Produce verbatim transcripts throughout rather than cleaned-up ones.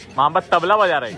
मामा तबला बजा रहे हैं।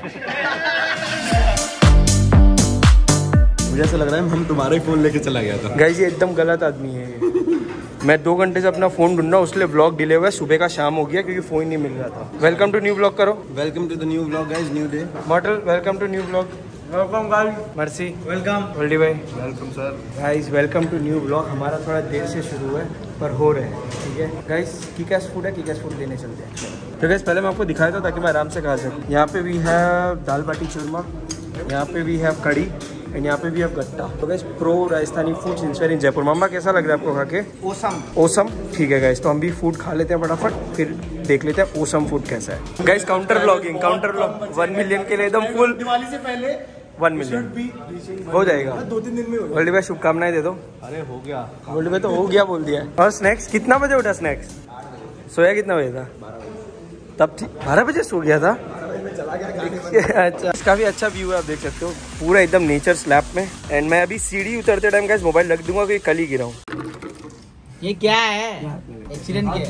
मुझे ऐसा लग रहा है हम तुम्हारा ही फोन लेके चला गया था। गाइस ये एकदम गलत आदमी है। मैं दो घंटे से अपना फोन ढूंढ रहा हूँ, उसलिए व्लॉग डिले हुआ है। सुबह का शाम हो गया क्योंकि फोन नहीं मिल रहा था। वेलकम टू न्यू व्लॉग करो। Welcome to the new vlog guys, new day. Model welcome to new vlog. Welcome guys. Mercy welcome. होल्डी भाई welcome sir. Guys welcome to new vlog. हमारा थोड़ा देर से शुरू है पर हो रहे हैं, ठीक है गाइस। किकैस फूड है, किकैस फूड लेने चलते हैं। तो गाइस पहले मैं आपको दिखाया था ताकि मैं आराम से खा सकूँ। यहाँ पे भी है दाल बाटी चूरमा, यहाँ पे भी है कड़ी एंड यहाँ पे भी है गट्टा। तो guys pro Rajasthani food inspiring Jaipur. मामा कैसा लग रहा है आपको खा के? ओसम। ओसम ठीक है गाइस, तो हम भी फूड खा लेते हैं फटाफट, फिर देख लेते हैं ओसम फूड कैसा है। Guys counter blogging, counter blog one million के लिए एकदम फुल। दिवाली से पहले वन मिलियन हो जाएगा। दो तीन दिन में हो गोल्डी भाई शुभकामनाएं दे दो। अरे हो गया। गोल्डी भाई तो हो गया बोल दिया। और स्नैक्स कितना बजे उठा? स्नैक्स सोया कितना बजे था? तब ठीक बारह बजे सो गया था। अच्छा इसका भी अच्छा व्यू है, आप देख सकते हो पूरा एकदम नेचर स्लैब में। एंड मैं अभी सीढ़ी उतरते टाइम गाइस मोबाइल रख दूंगा क्योंकि कल ही गिरा हूँ। ये क्या है? एक्सीडेंट क्या?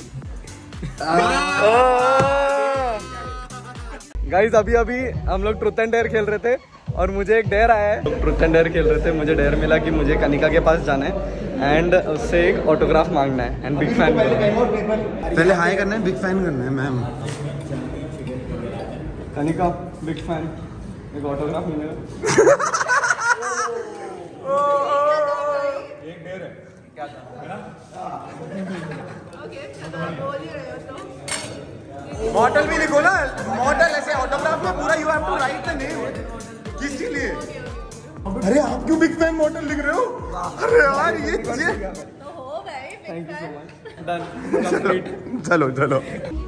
गाइस अभी अभी हम लोग ट्रुथ एंड डेयर खेल रहे थे और मुझे एक डेयर आया है। ट्रुथ एंड डेयर खेल रहे थे, मुझे डेयर मिला कि मुझे कनिका के पास जाना है एंड उससे एक ऑटोग्राफ मांगना है एंड बिग फैन। पहले हाई करना है, बिग फैन करना है मैम। कनिका बिग फैन, एक ऑटोग्राफ मिलेगा। एक डेयर है क्या था? मॉडल भी लिखो ना, मॉडल ऐसे ऑटोग्राफ में पूरा you have to write the name. किसके लिए? अरे आप क्यों बिग फैन मॉडल लिख रहे हो? अरे यार ये तो हो गए। Thank you so much. Done complete. चलो चलो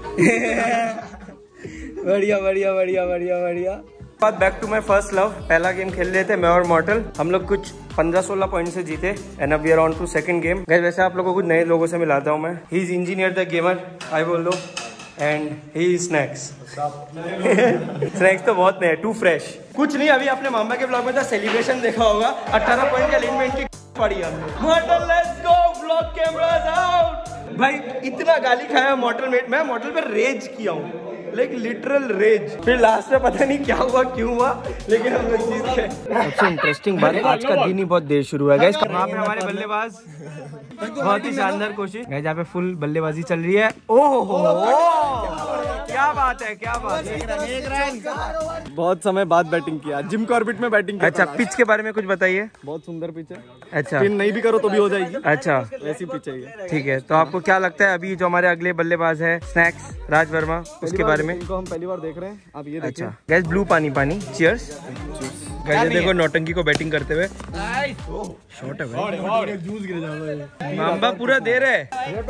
बढ़िया बढ़िया बढ़िया बढ़िया बढ़िया। बात back to my first love. पहला गेम खेल रहे थे मैं और मॉर्टल, हम लोग कुछ पंद्रह सोलह पॉइंट से जीते एंड अब we are on to second game. Guys वैसे आप लोगों को कुछ नए लोगों से मिलाता हूँ मैं। He is engineer the gamer, I बोल दो, and he is snacks. Snacks तो बहुत नए, टू फ्रेश। कुछ नहीं, अभी आपने मामा के ब्लॉग में था सेलिब्रेशन देखा होगा, अठारह पॉइंट की अलाइनमेंट की पड़ी हमने। Model let's go, vlog cameras out. भाई इतना गाली खाया मॉडल में, मैं मॉडल पे रेज किया हूँ, लाइक लिटरल रेज। फिर लास्ट में पता नहीं क्या हुआ क्यों हुआ, लेकिन हम लोग जीत गए। सबसे इंटरेस्टिंग बात, आज का दिन ही बहुत देर शुरू हुआ है गाइस। वहाँ पे हमारे बल्लेबाज बहुत ही शानदार कोशिश गाइस, जहाँ पे फुल बल्लेबाजी चल रही है। ओहो क्या बात है, क्या बात है। बहुत समय बाद बैटिंग किया, जिम कॉर्बेट में बैटिंग किया। अच्छा पिच के बारे में कुछ बताइए। बहुत सुंदर पिच है। अच्छा पिन नहीं भी करो तो भी हो जाएगी। अच्छा वैसी पिच है। ठीक है, तो आपको क्या लगता है अभी जो हमारे अगले बल्लेबाज है स्नैक्स राज वर्मा, उसके बारे में? इनको हम पहली बार देख रहे हैं, आप ये देखिए। अच्छा गैस ब्लू पानी पानी, चियर्स गाइस। देखो नौटंकी को बैटिंग करते हुए, शॉट है भाई, जूस गिर जाओगे। माम्बा पूरा दे रहे।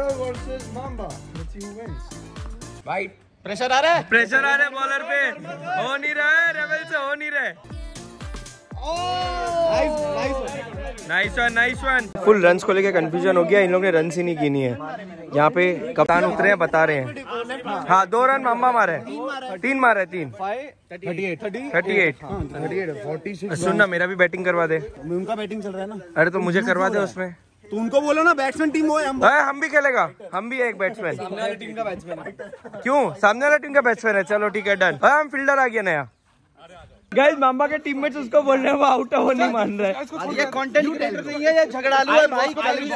भाई प्रेशर आ रहा है, प्रेशर आ रहा है बॉलर पे, हो नहीं रहा है रेवल से, हो नहीं रहे। Nice one, nice one. Full runs को लेके कंफ्यूजन हो गया, इन लोगों ने रन ही नहीं गिनी है। यहाँ पे कप्तान उतरे हैं, बता रहे हैं। हाँ दो रन मामा मारे, तीन मारे, तीन थर्टी एट। सुनना मेरा भी बैटिंग करवा दे। उनका बैटिंग चल रहा है ना। अरे तो मुझे करवा दे उसमें। तो उनको बोलो ना बैट्समैन टीम वो है। हम हम भी खेलेगा, हम भी एक बैट्समैन। सामने वाली टीम का बैट्समैन। क्यों? सामने वाला टीम का बैट्समैन है, चलो ठीक है डन। हम फील्डर आ गया नया। गाइस मामा के टीममेट्स उसको बोल रहे हैं वो आउट है, वो नहीं मान रहा है। ये कंटेंट क्रिएटर नहीं है, ये झगड़ालू है भाई।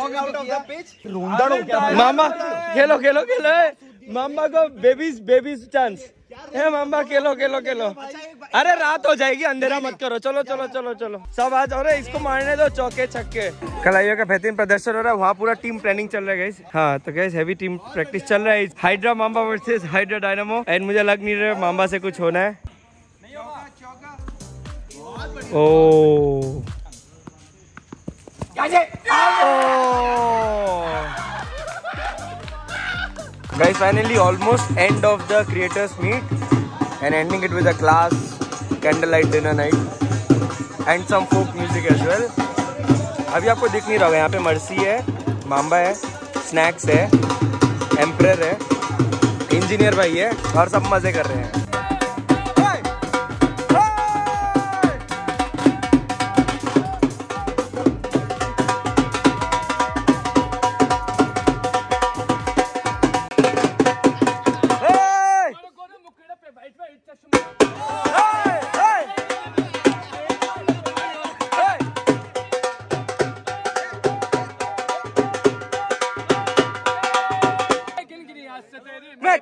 मामा खेलो खेलो खेलो, मामा को बेबीज बेबीज चांस है। मामा खेलो खेलो खेलो। अरे रात हो जाएगी, अंधेरा मत करो। चलो चलो चलो चलो सब आज। और इसको मारने दो चौके छक्के। कलाइयों का बेहतरीन प्रदर्शन हो रहा है, वहाँ पूरा टीम प्लानिंग चल रहा है गाइस। हाँ तो गाइस हैवी टीम प्रैक्टिस चल रहा है। हाइड्रा मामा वर्सेस हाइड्रा डायनामो, एंड मुझे लग नहीं रहा मामा से कुछ होना है। ओ Guys, finally almost end of the creators meet and ending it with a class candlelight dinner night and some folk music as well. अभी आपको दिख नहीं रहा होगा, यहाँ पे मर्सी है, माम्बा है, स्नैक्स है, एम्परर है, इंजीनियर भाई है और सब मजे कर रहे हैं।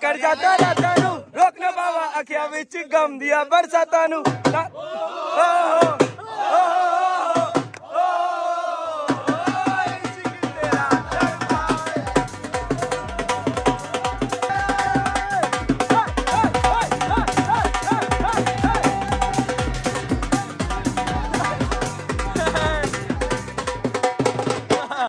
कर जाता राता नू रोक ना पावा अखियां विच गम दिया बरसातां नू